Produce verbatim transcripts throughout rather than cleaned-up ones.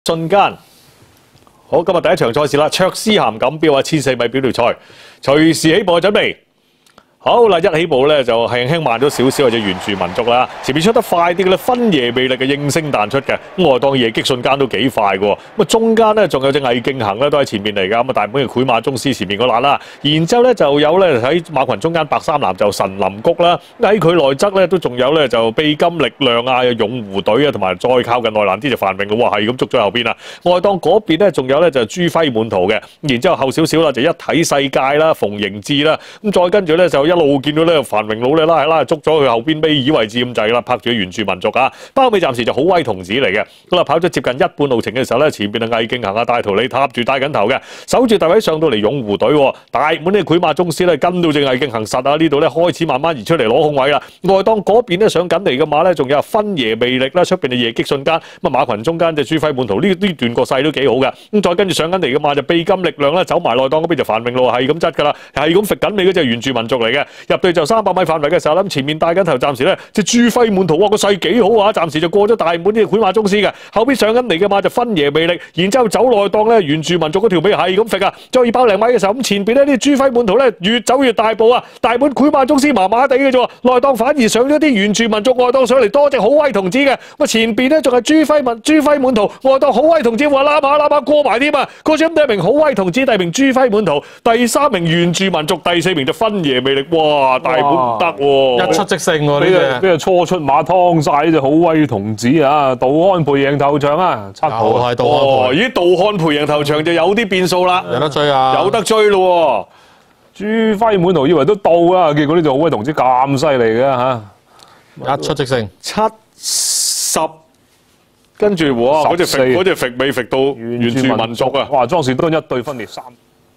瞬間，好，今日第一場賽事啦，卓斯咸錦標啊，千四米表條賽，隨時起步準備。好啦，一起步咧就輕輕慢咗少少，或者原住民族啦。前面出得快啲嘅咧，分野魅力嘅應聲彈出嘅，咁外檔夜擊瞬間都幾快嘅喎。咁啊中間咧仲有隻魏敬恒咧都喺前面嚟㗎，咁啊大本嘅繪馬宗師前面嗰欄啦。然之後咧就有咧喺馬群中間白衫藍就神林谷啦，喺佢內側咧都仲有咧就秘金力量啊、勇湖隊啊，同埋再靠近內欄啲就繁榮嘅喎，係咁捉咗後邊啦。外檔嗰邊咧仲有咧就朱輝滿途嘅，然之後後少少啦就一體世界啦、馮盈智啦，咁再跟住咧就一路見到咧繁榮佬咧拉拉捉咗佢後邊尾二位置咁滯啦，拍住原住民族啊，包尾暫時就好威童子嚟嘅。咁啊跑咗接近一半路程嘅時候咧，前邊啊魏敬恒啊帶圖你踏住帶緊頭嘅，守住大位上到嚟勇湖隊，大滿呢繪馬宗師咧跟到隻魏敬恒實啊，呢度咧開始慢慢移出嚟攞控位啦。外檔嗰邊咧上緊嚟嘅馬咧，仲有分野魅力啦，出邊嘅夜擊瞬間，咁啊馬群中間隻朱輝滿途呢呢段個勢都幾好嘅。咁再跟住上緊嚟嘅馬就秘金力量啦，走埋內檔嗰邊就繁榮路係咁質㗎啦，係咁揈緊你嗰隻原住民族嚟嘅。入對就三百米範圍嘅時候，諗前面帶緊頭，暫時咧隻朱輝滿途哇個勢幾好啊！暫時就過咗大滿呢個繪馬宗師嘅，後邊上緊嚟嘅馬就分野魅力，然之後走內檔咧原住民族嗰條尾係咁揈啊！再二百零米嘅時候，咁前邊呢啲朱輝滿途咧越走越大步啊！大滿繪馬宗師麻麻地嘅啫喎，內檔反而上咗啲原住民族外檔上嚟多隻好威童子嘅，咁前邊咧仲係朱輝滿朱輝滿途外檔好威童子，話拉馬拉馬過埋添啊！過咗咁第一名好威童子，第二名朱輝滿途，第三名原住民族，第四名就分野魅力，哇！大滿唔得喎， 一出即勝喎！呢呢隻隻呢隻初出馬劏晒呢隻好威童子啊！杜安培贏頭場啊，七號啊又係杜哦， 安培， 咦，杜漢培贏頭場就有啲變數啦， 有得追啊！ 有得追咯朱輝滿途以為都到啦，結果呢隻好威童子咁犀利嘅嚇， 一出即勝， 喎，七十，跟住哇，嗰隻十四揈嗰隻揈尾揈到原住民族啊！ 哇！莊士敦一對分裂三，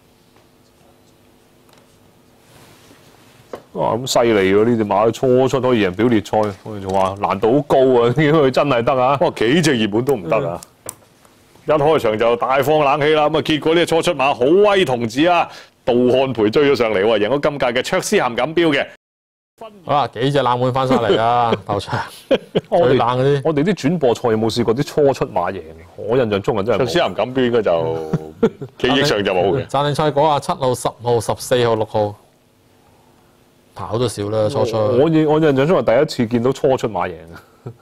哇咁犀利喎！呢隻馬初出可以贏表列賽，我哋仲話難度好高啊！點解佢真係得啊？ 哇，幾隻熱門都唔得啊！一開場就大放冷氣啦，咁啊結果呢隻初出馬好威童子啊，杜漢培追咗上嚟喎，贏咗今屆嘅卓斯咸錦標嘅。 好啦，幾隻冷門翻晒嚟啊！頭場我哋最冷嗰啲， 我哋啲轉播賽有冇試過啲初出馬贏？我印象中啊真係冇。 卓斯咸錦標應該就記憶上就冇嘅。 贊定賽果啊，七號、十號、十四號、六號跑都少啦，初出。 我印我印象中係第一次見到初出馬贏啊！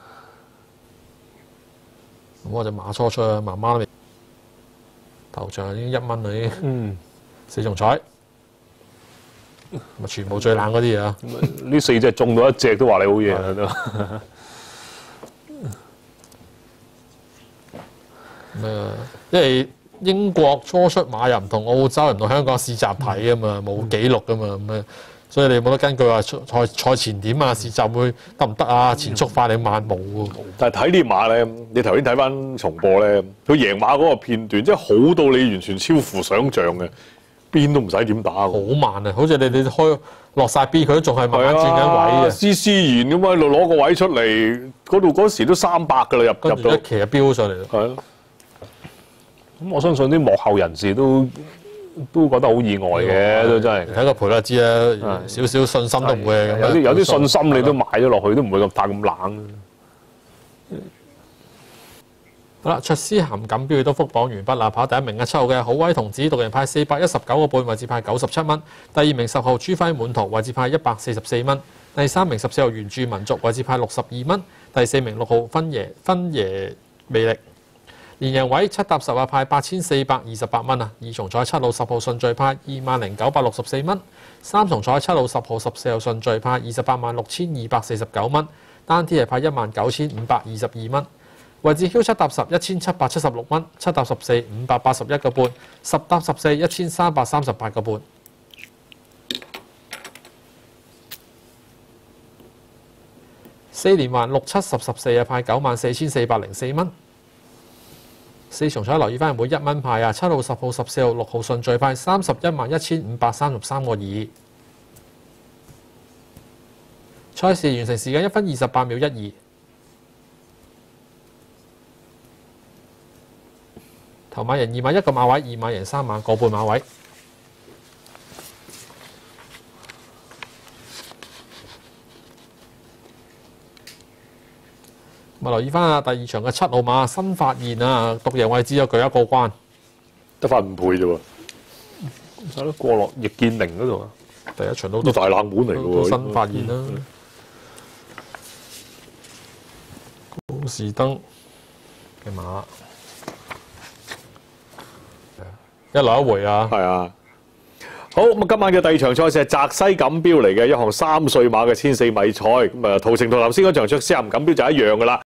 咁我隻馬初出啊，慢慢嚟，頭場已經一蚊啦，已經嗯， 四重彩，咁啊全部最冷嗰啲啊！ 呢四隻中到一隻都話你好嘢啦都。 咁啊，因為英國初出馬又唔同澳洲，又唔同香港試閘睇啊嘛，冇記錄噶嘛，咁啊，所以你冇得根據話賽賽前點啊，試閘會得唔得啊？前速快定慢冇喎。 但係睇呢馬咧，你頭先睇翻重播咧，佢贏馬嗰個片段，即係好到你完全超乎想像嘅，邊都唔使點打好喎。 慢啊！好似你你開落晒 B，佢都仲係慢慢轉緊位嘅， 斯斯然咁喺度攞個位出嚟，嗰度嗰時都三百㗎啦，入入到跟住一。騎就飆上嚟啦。 係咯， 咁我相信啲幕後人士都都覺得好意外嘅，都真係。 睇個賠率就知啦，少少信心都唔會係咁樣。 有啲有啲信心你都買咗落去，都唔會咁太咁冷。 好啦，卓斯咸錦標亦都復榜完畢啦，跑第一名嘅七號嘅好威童子，獨贏派四百一十九個半，位置派九十七蚊；第二名十號朱輝滿途，位置派一百四十四蚊；第三名十四號原住民族，位置派六十二蚊；第四名六號分野分野魅力，連贏位七搭十啊，派八千四百二十八蚊啊！二重彩七號十號順序派二萬零九百六十四蚊，三重彩七號十號十四號順序派二十八萬六千二百四十九蚊，單 T 係派一萬九千五百二十二蚊。位置 Q 七搭十一千七百七十六蚊，七搭十四五百八十一個半，十搭十四一千三百三十八個半。四連環六七十十四啊，派九萬四千四百零四蚊。四重彩留意翻每一蚊派啊，七號、十號、十四號、六號順序派三十一萬一千五百三十三個二。賽事完成時間一分二十八秒一二。頭馬贏二馬一個馬位，二馬贏三馬個半馬位。 咁啊，留意翻啊，第二場嘅七號馬新發現啊，獨贏位置有巨一過關， 得翻五倍啫喎， 係咯，過落易建寧嗰度啊， 第一場都都大冷門嚟嘅都喎。 新發現啦。高士登嘅馬一來一回啊， 係啊。好咁啊！今晚嘅第二場賽事係澤西錦標嚟嘅，一項三歲馬嘅千四米賽。咁啊，途程同頭先嗰場卓斯咸錦標就一樣噶啦。